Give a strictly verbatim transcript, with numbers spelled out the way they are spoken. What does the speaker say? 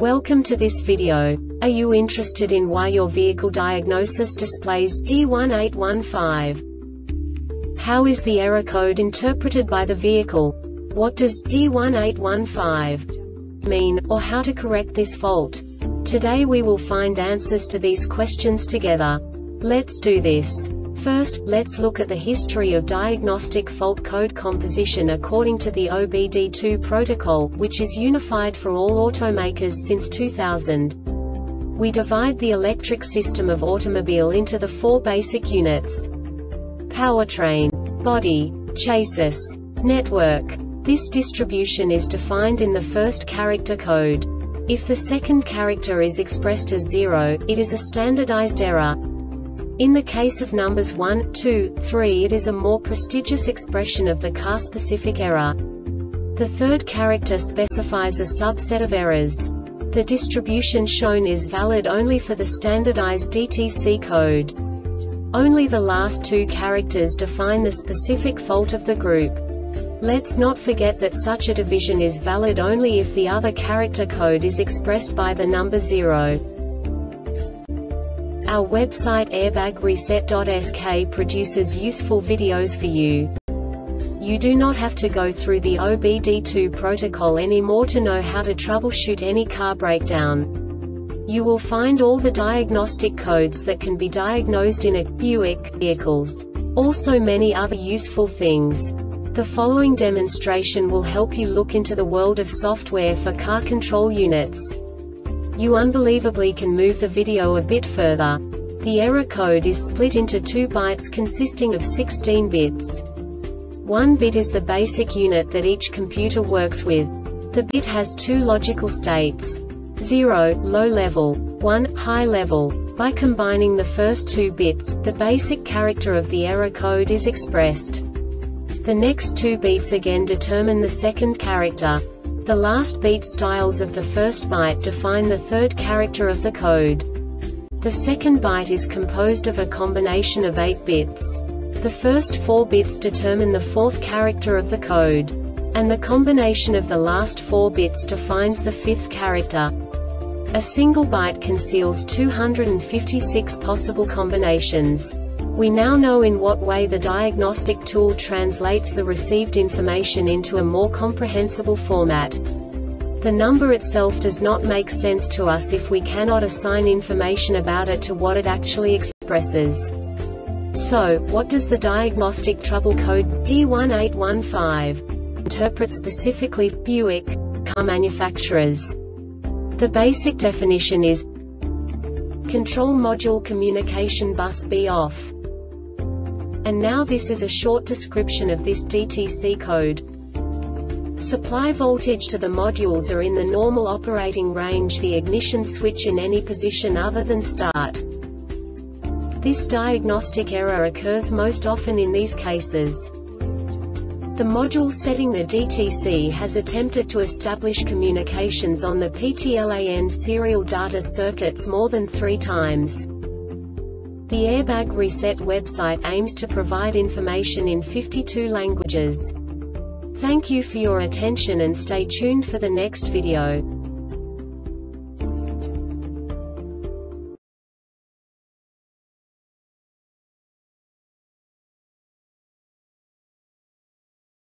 Welcome to this video. Are you interested in why your vehicle diagnosis displays P one eight one five? How is the error code interpreted by the vehicle? What does P one eight one five mean, or how to correct this fault? Today we will find answers to these questions together. Let's do this. First, let's look at the history of diagnostic fault code composition according to the O B D two protocol, which is unified for all automakers since two thousand. We divide the electric system of automobile into the four basic units: powertrain, body, chassis, network. This distribution is defined in the first character code. If the second character is expressed as zero, it is a standardized error. In the case of numbers one, two, three, it is a more prestigious expression of the car-specific error. The third character specifies a subset of errors. The distribution shown is valid only for the standardized D T C code. Only the last two characters define the specific fault of the group. Let's not forget that such a division is valid only if the other character code is expressed by the number zero. Our website airbag reset dot S K produces useful videos for you. You do not have to go through the O B D two protocol anymore to know how to troubleshoot any car breakdown. You will find all the diagnostic codes that can be diagnosed in a Buick vehicles. Also many other useful things. The following demonstration will help you look into the world of software for car control units. You unbelievably can move the video a bit further. The error code is split into two bytes consisting of sixteen bits. One bit is the basic unit that each computer works with. The bit has two logical states: zero, low level, one, high level. By combining the first two bits, the basic character of the error code is expressed. The next two bits again determine the second character. The last beat styles of the first byte define the third character of the code. The second byte is composed of a combination of eight bits. The first four bits determine the fourth character of the code. And the combination of the last four bits defines the fifth character. A single byte conceals two hundred fifty-six possible combinations. We now know in what way the diagnostic tool translates the received information into a more comprehensible format. The number itself does not make sense to us if we cannot assign information about it to what it actually expresses. So, what does the diagnostic trouble code P one eight one five interpret specifically for Buick car manufacturers? The basic definition is: control module communication bus be off. And now this is a short description of this D T C code. Supply voltage to the modules are in the normal operating range, the ignition switch in any position other than start. This diagnostic error occurs most often in these cases. The module setting the D T C has attempted to establish communications on the P T LAN serial data circuits more than three times. The Airbag Reset website aims to provide information in fifty-two languages. Thank you for your attention and stay tuned for the next video.